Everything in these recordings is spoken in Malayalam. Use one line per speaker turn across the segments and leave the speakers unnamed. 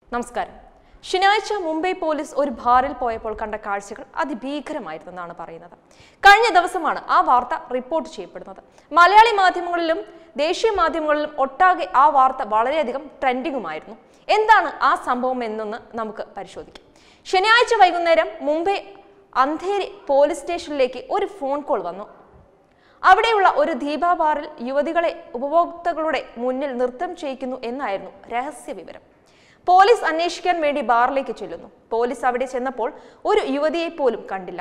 നമസ്കാരം. ശനിയാഴ്ച മുംബൈ പോലീസ് ഒരു ബാറിൽ പോയപ്പോൾ കണ്ട കാഴ്ചകൾ അതിഭീകരമായിരുന്നെന്നാണ് പറയുന്നത്. കഴിഞ്ഞ ദിവസമാണ് ആ വാർത്ത റിപ്പോർട്ട് ചെയ്യപ്പെടുന്നത്. മലയാളി മാധ്യമങ്ങളിലും ദേശീയ മാധ്യമങ്ങളിലും ഒട്ടാകെ ആ വാർത്ത വളരെയധികം ട്രെൻഡിങ്ങുമായിരുന്നു. എന്താണ് ആ സംഭവം എന്നൊന്ന് നമുക്ക് പരിശോധിക്കാം. ശനിയാഴ്ച വൈകുന്നേരം മുംബൈ അന്ധേരി പോലീസ് സ്റ്റേഷനിലേക്ക് ഒരു ഫോൺ കോൾ വന്നു. അവിടെയുള്ള ഒരു ദീപ ബാറിൽ യുവതികളെ ഉപഭോക്താക്കളുടെ മുന്നിൽ നൃത്തം ചെയ്യിക്കുന്നു എന്നായിരുന്നു രഹസ്യ വിവരം. പോലീസ് അന്വേഷിക്കാൻ വേണ്ടി ബാറിലേക്ക് ചെല്ലുന്നു. പോലീസ് അവിടെ ചെന്നപ്പോൾ ഒരു യുവതിയെ പോലും കണ്ടില്ല.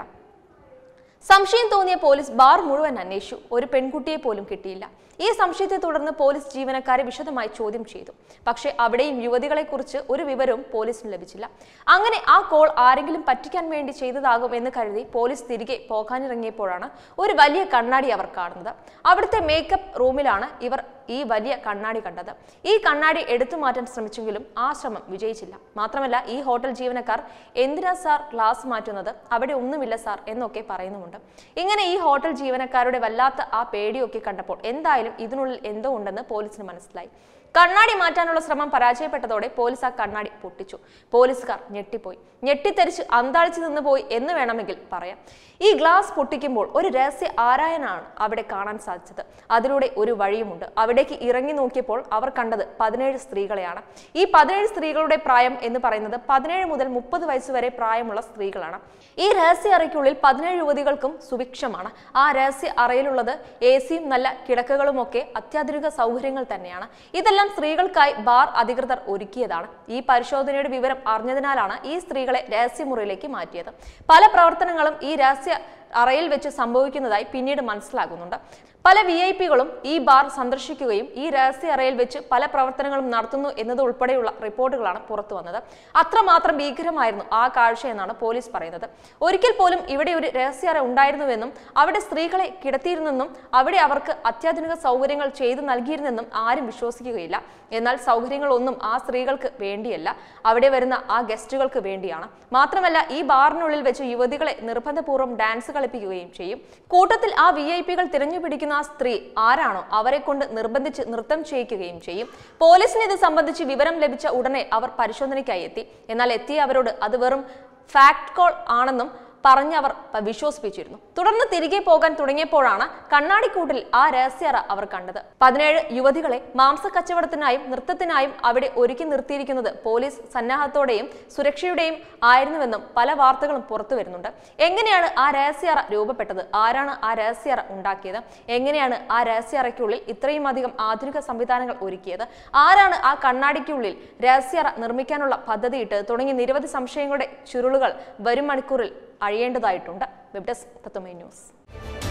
സംശയം തോന്നിയ പോലീസ് ബാർ മുഴുവൻ അന്വേഷിച്ചു. ഒരു പെൺകുട്ടിയെ പോലും കിട്ടിയില്ല. ഈ സംശയത്തെ തുടർന്ന് പോലീസ് ജീവനക്കാരെ വിശദമായി ചോദ്യം ചെയ്തു. പക്ഷേ അവിടെയും യുവതികളെക്കുറിച്ച് ഒരു വിവരവും പോലീസിന് ലഭിച്ചില്ല. അങ്ങനെ ആ കോൾ ആരെങ്കിലും പറ്റിക്കാൻ വേണ്ടി ചെയ്തതാകും എന്ന് കരുതി പോലീസ് തിരികെ പോകാനിറങ്ങിയപ്പോഴാണ് ഒരു വലിയ കണ്ണാടി അവർ കാണുന്നത്. അവിടുത്തെ മേക്കപ്പ് റൂമിലാണ് ഇവർ ഈ വലിയ കണ്ണാടി കണ്ടത്. ഈ കണ്ണാടി എടുത്തു മാറ്റാൻ ശ്രമിച്ചെങ്കിലും ആ ശ്രമം വിജയിച്ചില്ല. മാത്രമല്ല, ഈ ഹോട്ടൽ ജീവനക്കാർ എന്തിനാ സാർ ഗ്ലാസ് മാറ്റുന്നത്, അവിടെ ഒന്നുമില്ല സാർ എന്നൊക്കെ പറയുന്നുമുണ്ട്. ഇങ്ങനെ ഈ ഹോട്ടൽ ജീവനക്കാരുടെ വല്ലാത്ത ആ പേടിയൊക്കെ കണ്ടപ്പോൾ എന്തായാലും ഇതിനുള്ളിൽ എന്തോ ഉണ്ടെന്ന് പോലീസിന് മനസ്സിലായി. കണ്ണാടി മാറ്റാനുള്ള ശ്രമം പരാജയപ്പെട്ടതോടെ പോലീസ് ആ കണ്ണാടി പൊട്ടിച്ചു. പോലീസുകാർ ഞെട്ടിപ്പോയി. ഞെട്ടിത്തെറിച്ച് അന്താളിച്ചു നിന്ന് പോയി എന്ന് വേണമെങ്കിൽ പറയാം. ഈ ഗ്ലാസ് പൊട്ടിക്കുമ്പോൾ ഒരു രഹസ്യ ആരായനാണ് അവിടെ കാണാൻ സാധിച്ചത്. അതിലൂടെ ഒരു വഴിയുമുണ്ട്. അവിടേക്ക് ഇറങ്ങി നോക്കിയപ്പോൾ അവർ കണ്ടത് 17 സ്ത്രീകളെയാണ്. ഈ 17 സ്ത്രീകളുടെ പ്രായം എന്ന് പറയുന്നത് 17 മുതൽ 30 വയസ്സ് വരെ പ്രായമുള്ള സ്ത്രീകളാണ്. ഈ രഹസ്യ അറയ്ക്കുള്ളിൽ 17 യുവതികൾക്കും സുഭിക്ഷമാണ്. ആ രഹസ്യ അറയിലുള്ളത് AC-യും നല്ല കിടക്കകളുമൊക്കെ അത്യാധുനിക സൗകര്യങ്ങൾ തന്നെയാണ്. ഇതെല്ലാം സ്ത്രീകൾക്കായി ബാർ അധികൃതർ ഒരുക്കിയതാണ്. ഈ പരിശോധനയുടെ വിവരം അറിഞ്ഞതിനാലാണ് ഈ സ്ത്രീകളെ രഹസ്യമുറിയിലേക്ക് മാറ്റിയത്. പല പ്രവർത്തനങ്ങളും ഈ രഹസ്യ അറയിൽ വെച്ച് സംഭവിക്കുന്നതായി പിന്നീട് മനസ്സിലാകുന്നുണ്ട്. പല VIP-കളും ഈ ബാർ സന്ദർശിക്കുകയും ഈ രഹസ്യ അറയിൽ വെച്ച് പല പ്രവർത്തനങ്ങളും നടത്തുന്നു എന്നത് ഉൾപ്പെടെയുള്ള റിപ്പോർട്ടുകളാണ് പുറത്തു വന്നത്. അത്രമാത്രം ഭീകരമായിരുന്നു ആ കാഴ്ച എന്നാണ് പോലീസ് പറയുന്നത്. ഒരിക്കൽ പോലും ഇവിടെ ഒരു രഹസ്യ അറ ഉണ്ടായിരുന്നുവെന്നും അവിടെ സ്ത്രീകളെ കിടത്തിയിരുന്നെന്നും അവിടെ അവർക്ക് അത്യാധുനിക സൗകര്യങ്ങൾ ചെയ്തു നൽകിയിരുന്നെന്നും ആരും വിശ്വസിക്കുകയില്ല. എന്നാൽ സൗകര്യങ്ങളൊന്നും ആ സ്ത്രീകൾക്ക് വേണ്ടിയല്ല, അവിടെ വരുന്ന ആ ഗസ്റ്റുകൾക്ക് വേണ്ടിയാണ്. മാത്രമല്ല, ഈ ബാറിനുള്ളിൽ വെച്ച് യുവതികളെ നിർബന്ധപൂർവ്വം ഡാൻസ് കളിപ്പിക്കുകയും ചെയ്യും. കൂട്ടത്തിൽ ആ VIP-കൾ തിരഞ്ഞുപിടിക്കുന്ന ആ സ്ത്രീ ആരാണോ അവരെ കൊണ്ട് നിർബന്ധിച്ച് നൃത്തം ചെയ്യിക്കുകയും ചെയ്യും. പോലീസിന് ഇത് സംബന്ധിച്ച് വിവരം ലഭിച്ച ഉടനെ അവർ പരിശോധനയ്ക്കായി എത്തി. എന്നാൽ എത്തിയ അവരോട് അത് വെറും ഫാക്ട് കോൾ ആണെന്നും പറഞ്ഞവർ വിശ്വസിപ്പിച്ചിരുന്നു. തുടർന്ന് തിരികെ പോകാൻ തുടങ്ങിയപ്പോഴാണ് കണ്ണാടിക്കൂട്ടിൽ ആ രഹസ്യറ അവർ കണ്ടത്. 17 യുവതികളെ മാംസക്കച്ചവടത്തിനായും നൃത്തത്തിനായും അവിടെ ഒരുക്കി നിർത്തിയിരിക്കുന്നത് പോലീസ് സന്നാഹത്തോടെയും സുരക്ഷയുടെയും ആയിരുന്നുവെന്നും പല വാർത്തകളും പുറത്തു വരുന്നുണ്ട്. എങ്ങനെയാണ് ആ രഹസ്യറ രൂപപ്പെട്ടത്, ആരാണ് ആ രഹസ്യറ ഉണ്ടാക്കിയത്, എങ്ങനെയാണ് ആ രഹസ്യറയ്ക്കുള്ളിൽ ഇത്രയും അധികം ആധുനിക സംവിധാനങ്ങൾ ഒരുക്കിയത്, ആരാണ് ആ കണ്ണാടിക്കുള്ളിൽ രഹസ്യറ നിർമ്മിക്കാനുള്ള പദ്ധതിയിട്ട് തുടങ്ങി നിരവധി സംശയങ്ങളുടെ ചുരുളുകൾ വരും മണിക്കൂറിൽ അഴിയേണ്ടതായിട്ടുണ്ട്. Web desk Tathwamayi news.